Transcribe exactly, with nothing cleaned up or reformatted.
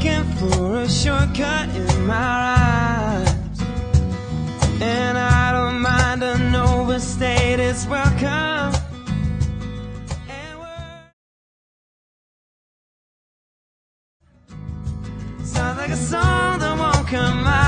looking for a shortcut in my rhymes, and I don't mind an overstayed, it's welcome. Sounds like a song that won't come out.